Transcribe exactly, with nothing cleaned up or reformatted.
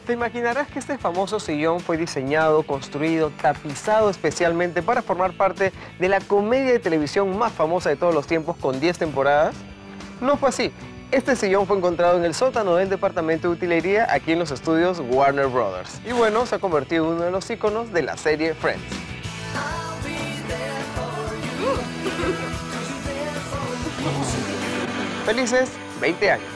Te imaginarás que este famoso sillón fue diseñado, construido, tapizado especialmente para formar parte de la comedia de televisión más famosa de todos los tiempos con diez temporadas. No fue así. Este sillón fue encontrado en el sótano del departamento de utilería aquí en los estudios Warner Brothers. Y bueno, se ha convertido en uno de los íconos de la serie Friends. Felices veinte años.